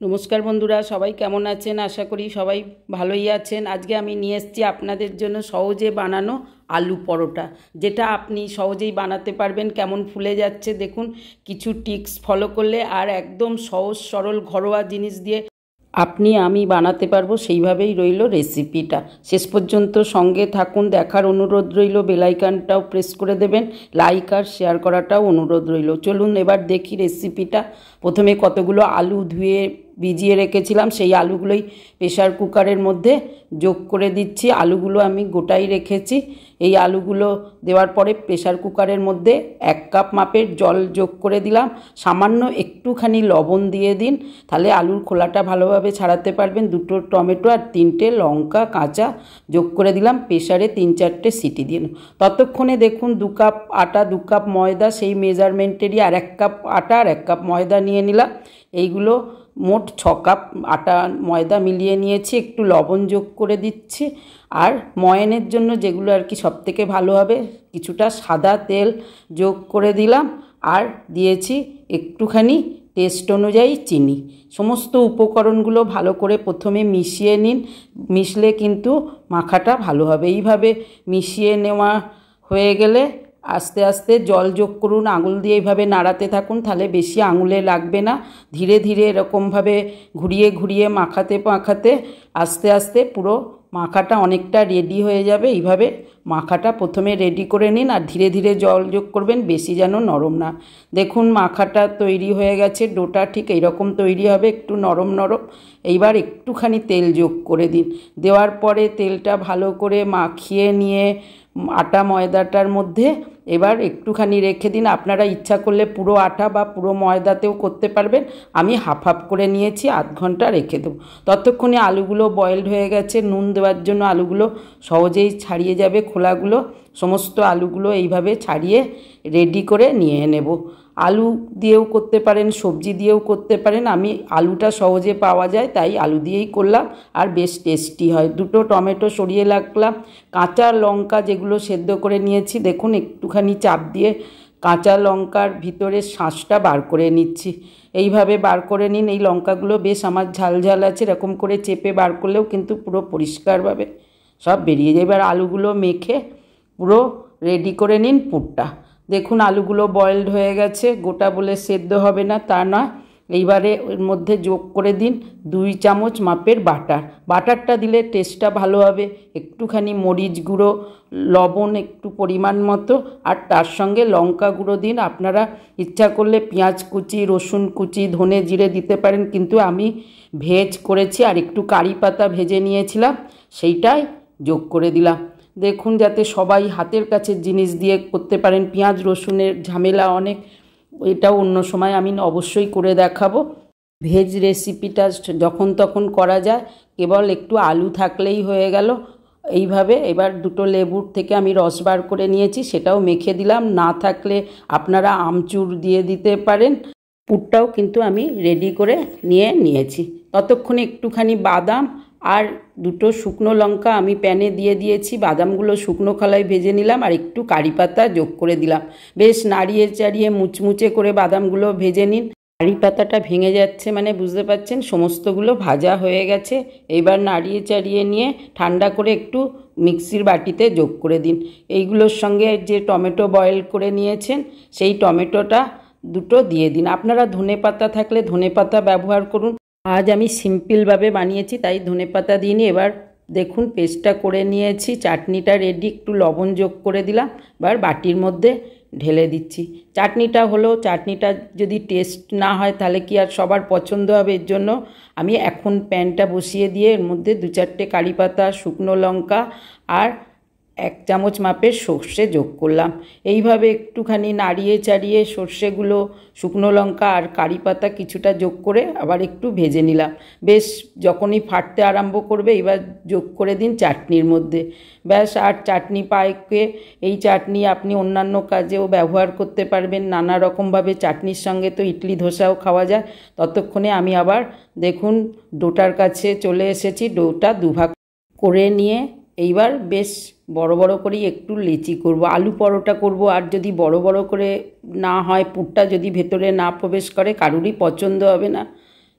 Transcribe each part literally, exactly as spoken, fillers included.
নমস্কার বন্ধুরা, সবাই কেমন আছেন? আশা করি সবাই ভালোই আছেন। আজকে আমি নিয়ে এসেছি আপনাদের জন্য সহজে বানানো আলু পরোটা, যেটা আপনি সহজেই বানাতে পারবেন। কেমন ফুলে যাচ্ছে দেখুন, কিছু টিপস ফলো করলে আর একদম সহজ সরল ঘরোয়া জিনিস দিয়ে আপনি আমি বানাতে পারবো, সেইভাবেই রইল রেসিপিটা। শেষ পর্যন্ত সঙ্গে থাকুন, দেখার অনুরোধ রইল। বেল আইকনটাও প্রেস করে দেবেন, লাইক আর শেয়ার করাটাও অনুরোধ রইল। চলুন এবার দেখি রেসিপিটা। প্রথমে কতগুলো আলু ধুয়ে ভিজিয়ে রেখেছিলাম, সেই আলুগুলোই প্রেশার কুকারের মধ্যে যোগ করে দিচ্ছি। আলুগুলো আমি গোটাই রেখেছি। এই আলুগুলো দেওয়ার পরে প্রেশার কুকারের মধ্যে এক কাপ মাপের জল যোগ করে দিলাম। সামান্য একটুখানি লবণ দিয়ে দিন, তাহলে আলুর খোলাটা ভালোভাবে ছাড়াতে পারবেন। দুটো টমেটো আর তিনটে লঙ্কা কাঁচা যোগ করে দিলাম। প্রেশারে তিন চারটে সিটি দিন। ততক্ষণে দেখুন দু কাপ আটা, দু কাপ ময়দা, সেই মেজারমেন্টেরই আর এক কাপ আটা আর এক কাপ ময়দা নিয়ে নিলাম। এইগুলো মোট ছ কাপ আটা ময়দা মিলিয়ে নিয়েছি। একটু লবণ যোগ করে দিচ্ছি। আর ময়ানের জন্য যেগুলো আর কি সব থেকে ভালো হবে, কিছুটা সাদা তেল যোগ করে দিলাম। আর দিয়েছি একটুখানি টেস্ট অনুযায়ী চিনি। সমস্ত উপকরণগুলো ভালো করে প্রথমে মিশিয়ে নিন, মিশলে কিন্তু মাখাটা ভালো হবে। এইভাবে মিশিয়ে নেওয়া হয়ে গেলে আস্তে আস্তে জল যোগ করুন, আঙুল দিয়ে এইভাবে নাড়াতে থাকুন, তাহলে বেশি আঙুলে লাগবে না। ধীরে ধীরে এরকমভাবে ঘুরিয়ে ঘুরিয়ে মাখাতে মাখাতে আস্তে আস্তে পুরো মাখাটা অনেকটা রেডি হয়ে যাবে। এইভাবে মাখাটা প্রথমে রেডি করে নিন আর ধীরে ধীরে জল যোগ করবেন, বেশি যেন নরম না। দেখুন মাখাটা তৈরি হয়ে গেছে। ডোটা ঠিক এইরকম তৈরি হবে, একটু নরম নরম। এইবার একটুখানি তেল যোগ করে দিন। দেওয়ার পরে তেলটা ভালো করে মাখিয়ে নিয়ে আটা ময়দাটার মধ্যে এবার একটুখানি রেখে দিন। আপনারা ইচ্ছা করলে পুরো আটা বা পুরো ময়দাতেও করতে পারবেন। আমি হাফ হাফ করে নিয়েছি, আধ ঘন্টা রেখে দেবো। ততক্ষণে আলুগুলো বয়েলড হয়ে গেছে। নুন দেওয়ার জন্য আলুগুলো সহজেই ছাড়িয়ে যাবে খোলাগুলো। সমস্ত আলুগুলো এইভাবে ছাড়িয়ে রেডি করে নিয়ে নেব। আলু দিয়েও করতে পারেন, সবজি দিয়েও করতে পারেন। আমি আলুটা সহজে পাওয়া যায় তাই আলু দিয়েই করলাম, আর বেশ টেস্টি হয়। দুটো টমেটো সরিয়ে রাখলাম। কাঁচা লঙ্কা যেগুলো সেদ্ধ করে নিয়েছি, দেখুন একটুখানি চাপ দিয়ে কাঁচা লঙ্কার ভিতরের শাঁসটা বার করে নিচ্ছি। এইভাবে বার করে নিন। এই লঙ্কাগুলো বেশ আমার ঝাল ঝাল আছে, এরকম করে চেপে বার করলেও কিন্তু পুরো পরিষ্কারভাবে সব বেরিয়ে যায়। এবার আলুগুলো মেখে পুরো রেডি করে নিন পুরটা। দেখুন আলুগুলো বয়েলড হয়ে গেছে, গোটা বলে সেদ্ধ হবে না তা নয়। এইবারে এর মধ্যে যোগ করে দিন দুই চামচ মাপের বাটার। বাটারটা দিলে টেস্টটা ভালো হবে। একটুখানি মরিচ গুঁড়ো, লবণ একটু পরিমাণ মতো, আর তার সঙ্গে লঙ্কা গুঁড়ো দিন। আপনারা ইচ্ছা করলে পেঁয়াজ কুচি, রসুন কুচি, ধনে জিরে দিতে পারেন, কিন্তু আমি ভেজ করেছি আর একটু কারি পাতা ভেজে নিয়েছিলাম, সেইটাই যোগ করে দিলাম। দেখুন যাতে সবাই হাতের কাছের জিনিস দিয়ে করতে পারেন। পেঁয়াজ রসুনের ঝামেলা অনেক, এটাও অন্য সময় আমি অবশ্যই করে দেখাবো। ভেজ রেসিপিটা যখন তখন করা যায়, কেবল একটু আলু থাকলেই হয়ে গেল। এইভাবে এবার দুটো লেবুর থেকে আমি রস বার করে নিয়েছি, সেটাও মেখে দিলাম। না থাকলে আপনারা আমচুর দিয়ে দিতে পারেন। পুরটাও কিন্তু আমি রেডি করে নিয়ে নিয়েছি। ততক্ষণে একটুখানি বাদাম আর দুটো শুকনো লঙ্কা আমি প্যানে দিয়ে দিয়েছি। বাদামগুলো শুকনো খোলায় ভেজে নিলাম আর একটু কারি পাতা যোগ করে দিলাম। বেশ নাড়িয়ে চাড়িয়ে মুচমুচে করে বাদামগুলো ভেজে নিন। কারি পাতাটা ভেঙে যাচ্ছে মানে বুঝতে পারছেন সমস্তগুলো ভাজা হয়ে গেছে। এবার নাড়িয়ে চাড়িয়ে নিয়ে ঠান্ডা করে একটু মিক্সির বাটিতে যোগ করে দিন। এইগুলোর সঙ্গে যে টমেটো বয়েল করে নিয়েছেন, সেই টমেটোটা দুটো দিয়ে দিন। আপনারা ধনেপাতা থাকলে ধনেপাতা ব্যবহার করুন। আজ আমি সিম্পলভাবে বানিয়েছি তাই ধনেপাতা দিইনি। এবার দেখুন পেস্টটা করে নিয়েছি, চাটনিটা রেডি। একটু লবণ যোগ করে দিলাম। এবার বাটির মধ্যে ঢেলে দিচ্ছি। চাটনিটা হলো, চাটনিটা যদি টেস্ট না হয় তাহলে কি আর সবার পছন্দ হবে? এর জন্য আমি এখন প্যানটা বসিয়ে দিয়ে এর মধ্যে দু চারটে কারি পাতা, শুকনো লঙ্কা আর এক চামচ মাপের সর্ষে যোগ করলাম। এইভাবে একটুখানি নাড়িয়ে চাড়িয়ে সর্ষেগুলো, শুকনো লঙ্কা আর কারি পাতা কিছুটা যোগ করে আবার একটু ভেজে নিলাম। বেশ যখনই ফাটতে আরম্ভ করবে এবার যোগ করে দিন চাটনির মধ্যে। ব্যাস, আর চাটনি পায়কে এই চাটনি আপনি অন্যান্য কাজেও ব্যবহার করতে পারবেন নানা রকমভাবে। চাটনির সঙ্গে তো ইডলি ধোসাও খাওয়া যায়। ততক্ষণে আমি আবার দেখুন ডোটার কাছে চলে এসেছি। ডোটা দুভাগ করে নিয়ে এইবার বেশ বড় বড় করেই একটু লেচি করব। আলু পরোটা করব, আর যদি বড় বড় করে না হয়, পুরটা যদি ভেতরে না প্রবেশ করে কারুরই পছন্দ হবে না।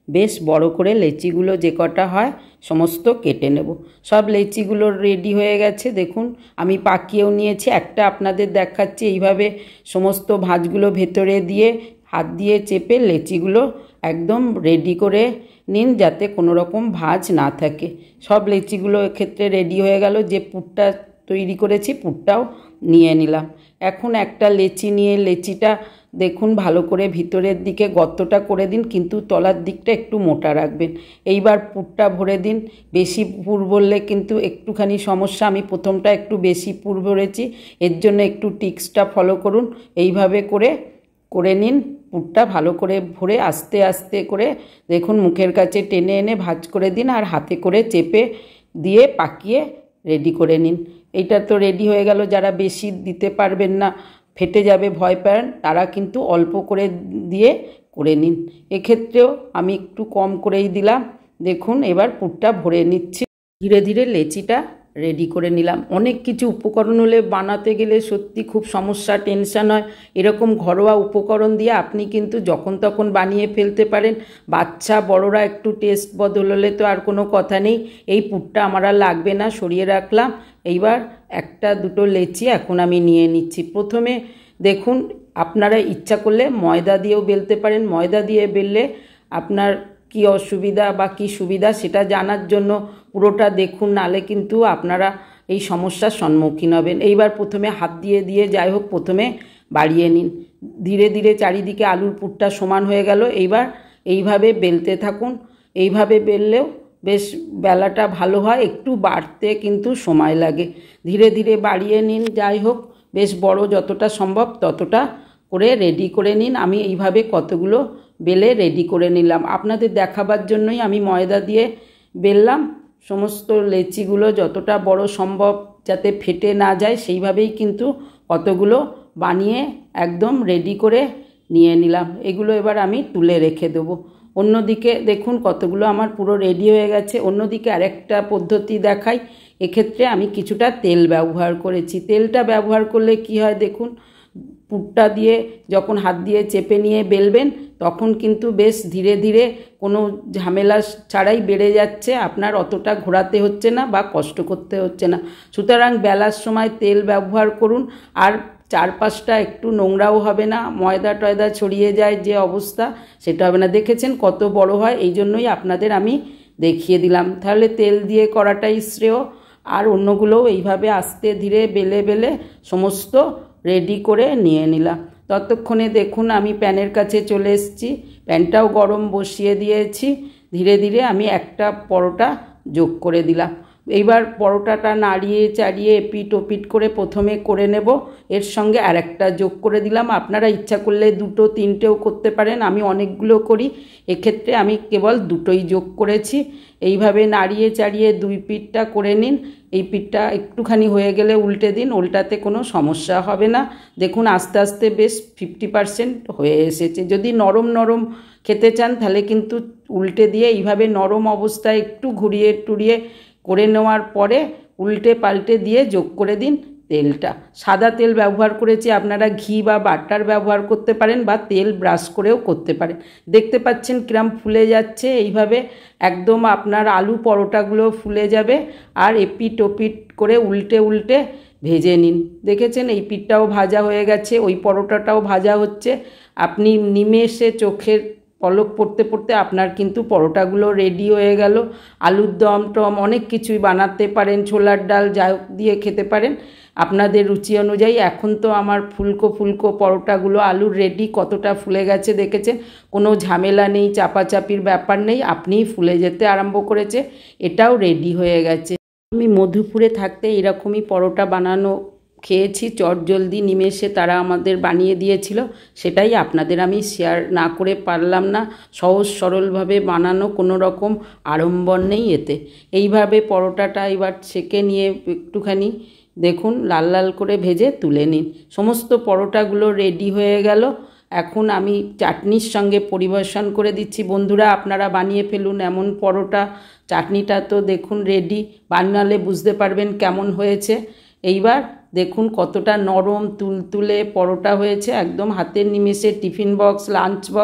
বেশ বড় করে লেচিগুলো যে কটা হয় সমস্ত কেটে নেব। সব লেচিগুলো রেডি হয়ে গেছে, দেখুন আমি পাকিয়েও নিয়েছি। একটা আপনাদের দেখাচ্ছি, এইভাবে সমস্ত ভাঁজগুলো ভেতরে দিয়ে হাত দিয়ে চেপে লেচিগুলো একদম রেডি করে নিন, যাতে কোনো রকম ভাঁজ না থাকে। সব লেচিগুলো এক্ষেত্রে রেডি হয়ে গেল। যে পুরটা তৈরি করেছি পুরটাও নিয়ে নিলাম। এখন একটা লেচি নিয়ে লেচিটা দেখুন ভালো করে ভিতরের দিকে গর্তটা করে দিন, কিন্তু তলার দিকটা একটু মোটা রাখবেন। এইবার পুরটা ভরে দিন। বেশি পুর ভরলে কিন্তু একটুখানি সমস্যা। আমি প্রথমটা একটু বেশি পুর ভরেছি, এর জন্য একটু টিক্সটা ফলো করুন। এইভাবে করে করে নিন পুরটা ভালো করে ভরে আস্তে আস্তে করে দেখুন মুখের কাছে টেনে এনে ভাঁজ করে দিন, আর হাতে করে চেপে দিয়ে পাকিয়ে রেডি করে নিন। এইটা তো রেডি হয়ে গেল। যারা বেশি দিতে পারবেন না, ফেটে যাবে ভয় পান, তারা কিন্তু অল্প করে দিয়ে করে নিন। এক্ষেত্রেও আমি একটু কম করেই দিলাম। দেখুন এবার পুরটা ভরে নিচ্ছি। ধীরে ধীরে লেচিটা রেডি করে নিলাম। অনেক কিছু উপকরণ হলে বানাতে গেলে সত্যি খুব সমস্যা, টেনশান হয়। এরকম ঘরোয়া উপকরণ দিয়ে আপনি কিন্তু যখন তখন বানিয়ে ফেলতে পারেন। বাচ্চা বড়রা একটু টেস্ট বদল হলে তো আর কোনো কথা নেই। এই পুরটা আমার আর লাগবে না, সরিয়ে রাখলাম। এইবার একটা দুটো লেচি এখন আমি নিয়ে নিচ্ছি। প্রথমে দেখুন আপনারা ইচ্ছা করলে ময়দা দিয়েও বেলতে পারেন। ময়দা দিয়ে বেললে আপনার কি অসুবিধা বা কি সুবিধা সেটা জানার জন্য পুরোটা দেখুন, নালে কিন্তু আপনারা এই সমস্যার সম্মুখীন হবেন। এইবার প্রথমে হাত দিয়ে দিয়ে যাই হোক প্রথমে বাড়িয়ে নিন। ধীরে ধীরে চারিদিকে আলুর পুরটা সমান হয়ে গেল। এইবার এইভাবে বেলতে থাকুন। এইভাবে বেললেও বেশ বেলাটা ভালো হয়, একটু বাড়তে কিন্তু সময় লাগে। ধীরে ধীরে বাড়িয়ে নিন। যাই হোক বেশ বড় যতটা সম্ভব ততটা করে রেডি করে নিন। আমি এইভাবে কতগুলো বেলে রেডি করে নিলাম। আপনাদের দেখাবার জন্যই আমি ময়দা দিয়ে বেললাম। সমস্ত লেচিগুলো যতটা বড় সম্ভব যাতে ফেটে না যায় সেইভাবেই কিন্তু কতগুলো বানিয়ে একদম রেডি করে নিয়ে নিলাম। এগুলো এবার আমি তুলে রেখে দেবো। অন্যদিকে দেখুন কতগুলো আমার পুরো রেডি হয়ে গেছে। অন্যদিকে আরেকটা পদ্ধতি দেখাই। এক্ষেত্রে আমি কিছুটা তেল ব্যবহার করেছি। তেলটা ব্যবহার করলে কি হয় দেখুন, পুরটা দিয়ে যখন হাত দিয়ে চেপে নিয়ে বেলবেন তখন কিন্তু বেশ ধীরে ধীরে কোনো ঝামেলা ছাড়াই বেড়ে যাচ্ছে। আপনার অতটা ঘোরাতে হচ্ছে না বা কষ্ট করতে হচ্ছে না। সুতরাং বেলার সময় তেল ব্যবহার করুন। আর চারপাশটা একটু নোংরাও হবে না, ময়দা টয়দা ছড়িয়ে যায় যে অবস্থা সেটা হবে না। দেখেছেন কত বড় হয়, এই জন্যই আপনাদের আমি দেখিয়ে দিলাম। তাহলে তেল দিয়ে করাটাই শ্রেয়। আর অন্যগুলোও এইভাবে আস্তে ধীরে বেলে বেলে সমস্ত রেডি করে নিয়ে নিলাম। ততক্ষণে দেখুন আমি প্যানের কাছে চলে এসেছি। প্যানটাও গরম বসিয়ে দিয়েছি। ধীরে ধীরে আমি একটা পরোটা যোগ করে দিলাম। এইবার পরোটাটা নাড়িয়ে চাড়িয়ে এপিট ওপিট করে প্রথমে করে নেব। এর সঙ্গে আর একটা যোগ করে দিলাম। আপনারা ইচ্ছা করলে দুটো তিনটেও করতে পারেন, আমি অনেকগুলো করি, এক্ষেত্রে আমি কেবল দুটোই যোগ করেছি। এইভাবে নাড়িয়ে চাড়িয়ে দুই পিঠটা করে নিন। এই পিঠটা একটুখানি হয়ে গেলে উল্টে দিন, উল্টাতে কোনো সমস্যা হবে না। দেখুন আস্তে আস্তে বেশ ফিফটি পারসেন্ট হয়ে এসেছে। যদি নরম নরম খেতে চান তাহলে কিন্তু উল্টে দিয়ে এইভাবে নরম অবস্থায় একটু ঘুরিয়ে টুরিয়ে করে নেওয়ার পরে উল্টে পাল্টে দিয়ে যোগ করে দিন তেলটা। সাদা তেল ব্যবহার করেছি, আপনারা ঘি বা বাটার ব্যবহার করতে পারেন বা তেল ব্রাশ করেও করতে পারেন। দেখতে পাচ্ছেন কিরম ফুলে যাচ্ছে। এইভাবে একদম আপনার আলু পরোটাগুলো ফুলে যাবে। আর এপিট ওপিট করে উল্টে উল্টে ভেজে নিন। দেখেছেন এই পিঠটাও ভাজা হয়ে গেছে, ওই পরোটাটাও ভাজা হচ্ছে। আপনি নিমেষে চোখের পলক পড়তে পড়তে আপনার কিন্তু পরোটাগুলো রেডি হয়ে গেল। আলুর দম টম অনেক কিছুই বানাতে পারেন, ছোলার ডাল যা দিয়ে খেতে পারেন আপনাদের রুচি অনুযায়ী। এখন তো আমার ফুলকো ফুলকো পরোটাগুলো আলুর রেডি, কতটা ফুলে গেছে দেখেছেন। কোনো ঝামেলা নেই, চাপাচাপির ব্যাপার নেই, আপনিই ফুলে যেতে আরম্ভ করেছে। এটাও রেডি হয়ে গেছে। আমি মধুপুরে থাকতে এরকমই পরোটা বানানো খেয়েছি, চটজলদি নিমেষে তারা আমাদের বানিয়ে দিয়েছিল। সেটাই আপনাদের আমি শেয়ার না করে পারলাম না। সহজ সরলভাবে বানানো, কোনো রকম আড়ম্বর নেই এতে। এইভাবে পরোটাটা এবার সেঁকে নিয়ে একটুখানি দেখুন লাল লাল করে ভেজে তুলে নিন। সমস্ত পরোটাগুলো রেডি হয়ে গেল। এখন আমি চাটনির সঙ্গে পরিবেশন করে দিচ্ছি। বন্ধুরা আপনারা বানিয়ে ফেলুন এমন পরোটা। চাটনিটা তো দেখুন রেডি, বানালে বুঝতে পারবেন কেমন হয়েছে। এইবার দেখুন কতটা নরম তুলতুলে পরোটা হয়েছে, একদম হাতের নিমেষে টিফিন বক্স লাঞ্চ বক্স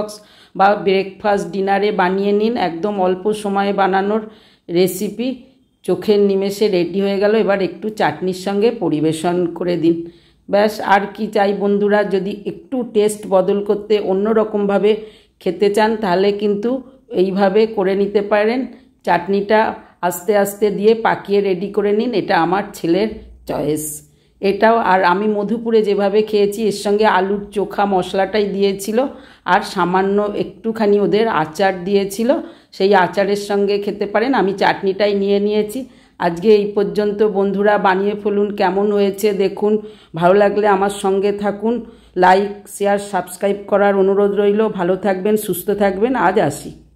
বা ব্রেকফাস্ট ডিনারে বানিয়ে নিন। একদম অল্প সময়ে বানানোর রেসিপি, চোখের নিমেষে রেডি হয়ে গেল। এবার একটু চাটনির সঙ্গে পরিবেশন করে দিন। ব্যাস, আর কি চাই বন্ধুরা। যদি একটু টেস্ট বদল করতে অন্য রকমভাবে খেতে চান তাহলে কিন্তু এইভাবে করে নিতে পারেন। চাটনিটা আস্তে আস্তে দিয়ে পাকিয়ে রেডি করে নিন। এটা আমার ছেলের চয়েস এটাও। আর আমি মধুপুরে যেভাবে খেয়েছি এর সঙ্গে আলুর চোখা মশলাটাই দিয়েছিল, আর সামান্য একটুখানি ওদের আচার দিয়েছিল, সেই আচারের সঙ্গে খেতে পারেন। আমি চাটনিটাই নিয়ে নিয়েছি। আজকে এই পর্যন্ত বন্ধুরা, বানিয়ে ফেলুন। কেমন হয়েছে দেখুন। ভালো লাগলে আমার সঙ্গে থাকুন। লাইক শেয়ার সাবস্ক্রাইব করার অনুরোধ রইল। ভালো থাকবেন, সুস্থ থাকবেন। আজ আসি।